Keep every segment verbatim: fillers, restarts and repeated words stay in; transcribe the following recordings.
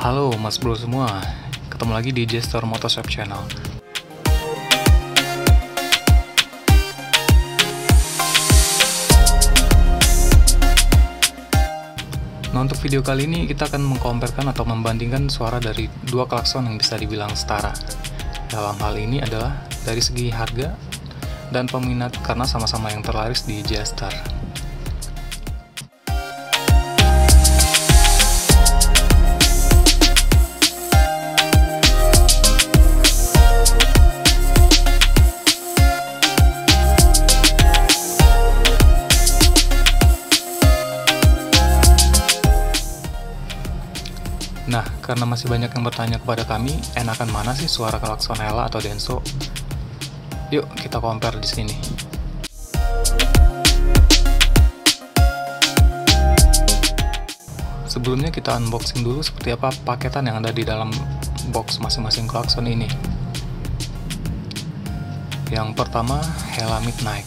Halo mas bro semua, ketemu lagi di Jester Motorshop Channel. Nah, untuk video kali ini kita akan mengkomparkan atau membandingkan suara dari dua klakson yang bisa dibilang setara. Dalam hal ini adalah dari segi harga dan peminat karena sama-sama yang terlaris di Jester. Nah, karena masih banyak yang bertanya kepada kami, enakan mana sih suara klakson Hella atau Denso? Yuk, kita compare di sini. Sebelumnya kita unboxing dulu seperti apa paketan yang ada di dalam box masing-masing klakson ini. Yang pertama, Hella Midnight.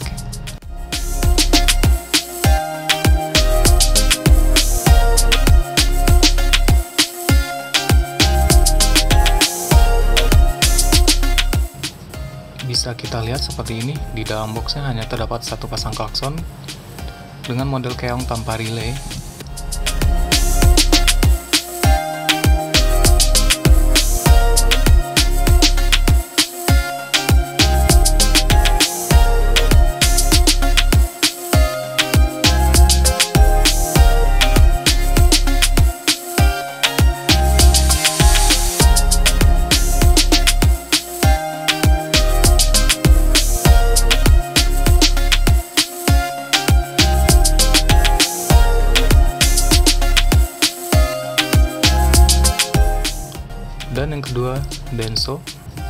Bisa kita lihat seperti ini, di dalam boxnya hanya terdapat satu pasang klakson dengan model keong tanpa relay. Dan yang kedua, Denso.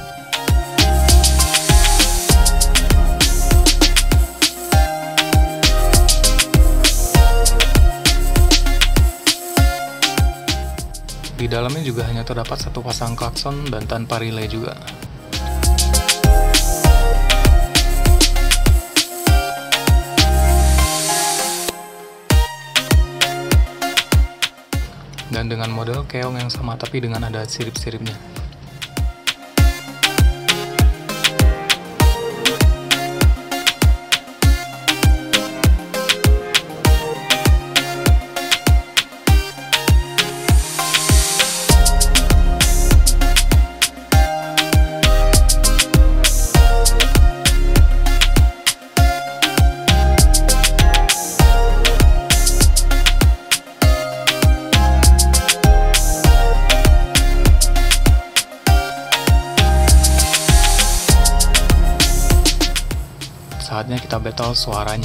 Di dalamnya juga hanya terdapat satu pasang klakson dan tanpa relay juga. Dan dengan model keong yang sama tapi dengan ada sirip-siripnya. Saatnya kita battle suaranya.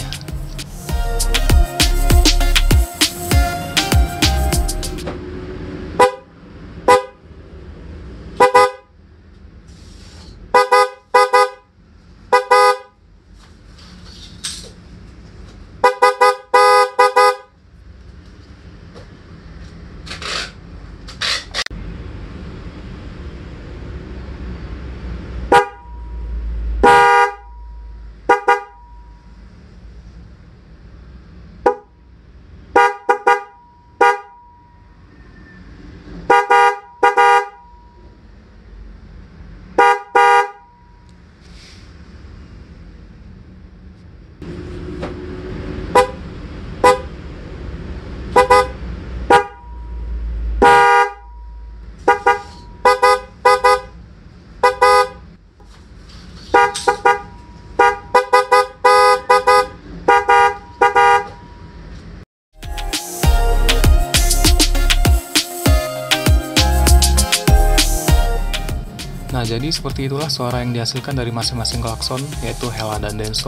Nah, jadi seperti itulah suara yang dihasilkan dari masing-masing klakson, yaitu Hella dan Denso.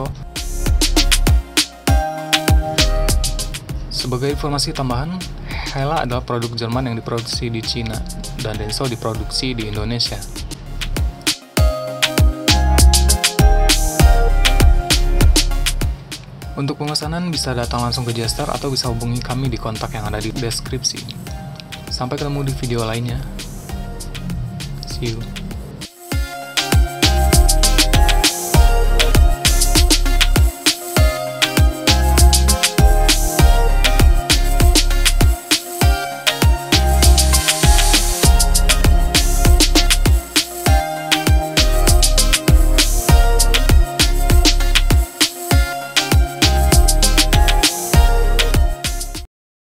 Sebagai informasi tambahan, Hella adalah produk Jerman yang diproduksi di Cina, dan Denso diproduksi di Indonesia. Untuk pemesanan bisa datang langsung ke Jester atau bisa hubungi kami di kontak yang ada di deskripsi. Sampai ketemu di video lainnya. See you.